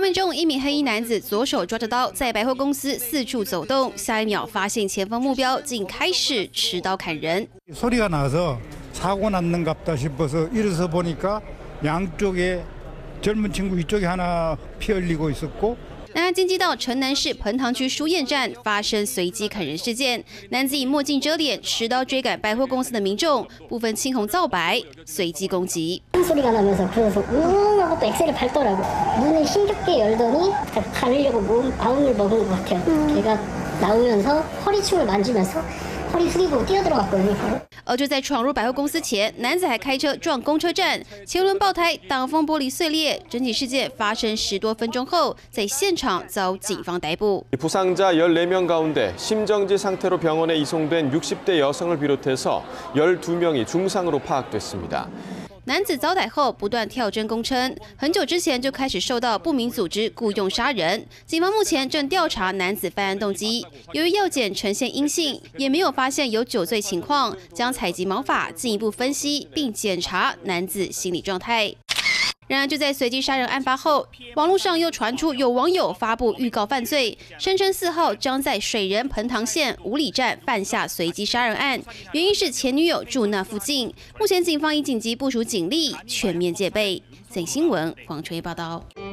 面中，一名黑衣男子左手抓着刀，在百货公司四处走动，下一秒发现前方目标，竟开始持刀砍人。 소리가 나서 사고 났는갑다 싶어서 일어서 보니까 양쪽에 젊은 친구 이쪽에 하나 피 흘리고 있었고. 南京街道城南市彭塘区书院站发生随机砍人事件，男子以墨镜遮脸，持刀追赶百货公司的民众，部分青红皂白，随机攻击。 소리가 나면서 그래서 우웅 하고 또 엑셀을 밟더라고. 문을 힘겹게 열더니 가르려고 마음을 먹은 것 같아요. 걔가 나오면서 허리춤을 만지면서 허리 숙이고 뛰어들어갔거든요. 而就在闯入百货公司前，男子还开车撞公车站，前轮爆胎，挡风玻璃碎裂。整起事件发生10多分钟后，在现场遭警方逮捕。 부상자 14명 가운데 심정지 상태로 병원에 이송된 60대 여성을 비롯해서 12명이 중상으로 파악됐습니다. 男子遭逮后不断跳针供称，很久之前就开始受到不明组织雇用杀人。警方目前正调查男子犯案动机，由于药检呈现阴性，也没有发现有酒醉情况，将采集毛发进一步分析，并检查男子心理状态。 然而，就在随机杀人案发后，网络上又传出有网友发布预告犯罪，声称4号将在水仁彭塘县五里站犯下随机杀人案，原因是前女友住那附近。目前警方已紧急部署警力，全面戒备。ZEN新闻黄春叶报道。